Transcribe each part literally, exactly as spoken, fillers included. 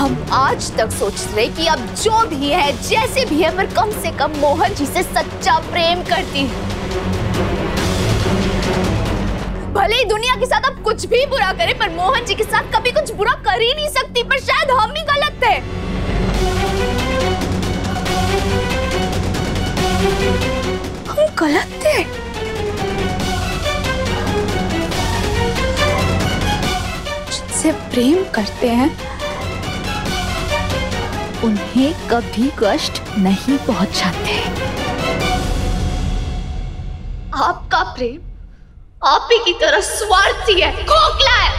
हम आज तक सोच रहे कि अब जो भी है जैसे भी है पर कम से कम मोहन जी से सच्चा प्रेम करती है। भले ही दुनिया के साथ अब कुछ भी बुरा करे पर मोहन जी के साथ कभी कुछ बुरा कर ही नहीं सकती। पर शायद हम ही गलत थे। हम गलत थे। जिनसे प्रेम करते हैं उन्हें कभी कष्ट नहीं पहुंचाते। आपका प्रेम आप ही की तरह स्वार्थी है, खोखला है।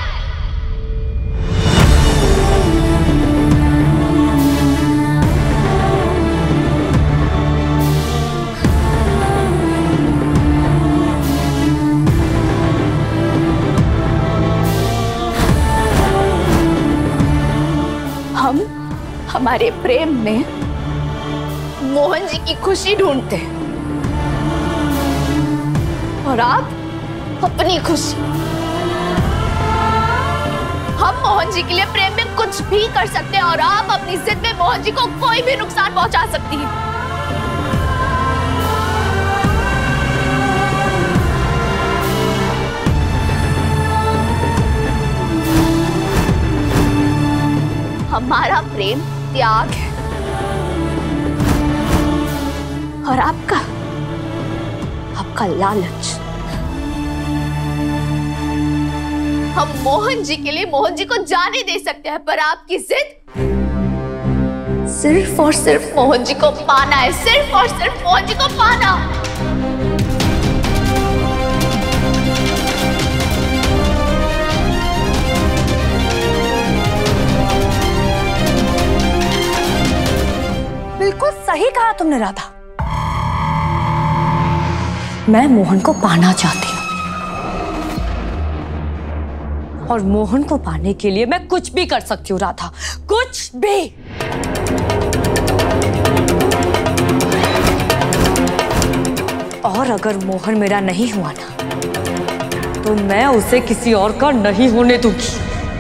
हम हमारे प्रेम में मोहन जी की खुशी ढूंढते हैं और आप अपनी खुशी। हम मोहन जी के लिए प्रेम में कुछ भी कर सकते हैं और आप अपनी जिद में मोहन जी को कोई भी नुकसान पहुंचा सकती हैं। हमारा प्रेम त्याग है और आपका आपका लालच। हम मोहन जी के लिए मोहन जी को जाने दे सकते हैं पर आपकी जिद सिर्फ और सिर्फ मोहन जी को पाना है, सिर्फ और सिर्फ मोहन जी को पाना। बिल्कुल सही कहा तुमने राधा। मैं मोहन को पाना चाहती हूँ और मोहन को पाने के लिए मैं कुछ भी कर सकती हूँ राधा, कुछ भी। और अगर मोहन मेरा नहीं हुआ ना तो मैं उसे किसी और का नहीं होने दूंगी।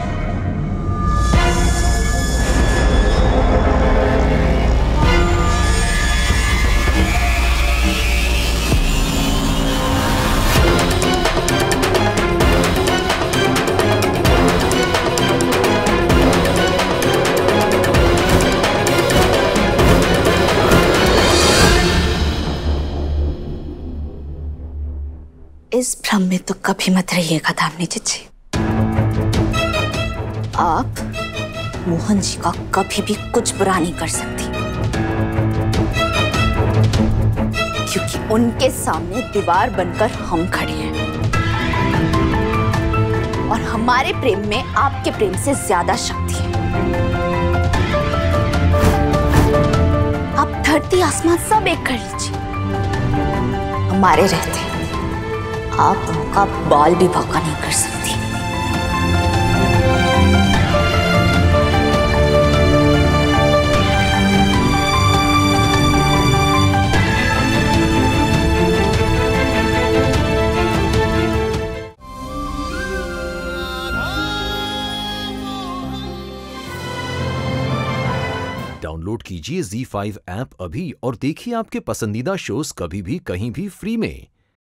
इस भ्रम में तो कभी मत रहिएगा दामिनी जीजी। आप मोहन जी का कभी भी कुछ बुरा नहीं कर सकती क्योंकि उनके सामने दीवार बनकर हम खड़े हैं और हमारे प्रेम में आपके प्रेम से ज्यादा शक्ति है। आप धरती आसमान सब एक कर लीजिए, हमारे रहते आप उनका बाल भी भौंका नहीं कर सकती। डाउनलोड कीजिए ज़ी फाइव ऐप अभी और देखिए आपके पसंदीदा शोज कभी भी कहीं भी फ्री में।